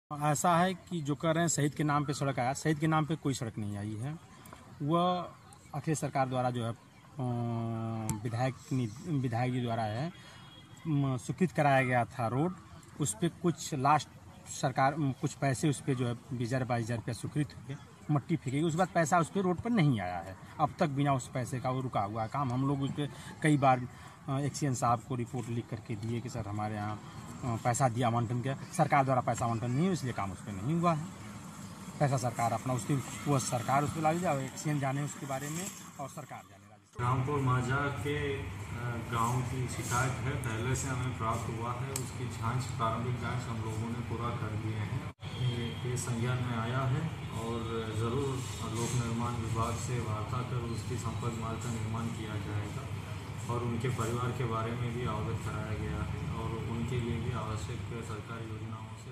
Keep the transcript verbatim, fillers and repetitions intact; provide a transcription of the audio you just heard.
ऐसा है कि जो कह रहे हैं शहीद के नाम पे सड़क आया, शहीद के नाम पे कोई सड़क नहीं आई है। वह अखिलेश सरकार द्वारा जो है विधायक विधायक जी द्वारा है स्वीकृत कराया गया था रोड। उस पर कुछ लास्ट सरकार कुछ पैसे उस पर जो है बीस हज़ार बाईस हज़ार रुपया स्वीकृत हुए, मट्टी फेंकेगी, उसके बाद पैसा उस पर रोड पर नहीं आया है अब तक। बिना उस पैसे का वो रुका हुआ है काम। हम लोग उस पर कई बार एक्सीएन साहब को रिपोर्ट लिख करके दिए कि सर हमारे यहाँ पैसा दिया आवंटन किया, सरकार द्वारा पैसा आवंटन नहीं हुआ, इसलिए काम उस पर नहीं हुआ है। पैसा सरकार अपना उसकी वो सरकार उस पर ला जाए, एक्सीएन जाने उसके बारे में और सरकार जाने। रामपुर माझा के गांव की शिकायत है, पहले से हमें प्राप्त हुआ है। उसकी जांच प्रारंभिक जांच हम लोगों ने पूरा कर दिए हैं। ये, ये संज्ञान में आया है और ज़रूर लोक निर्माण विभाग से वार्ता कर उसकी संपर्क मार्ग का निर्माण किया जाएगा और उनके परिवार के बारे में भी अवगत कराया गया है और उनके लिए भी आवश्यक सरकारी योजनाओं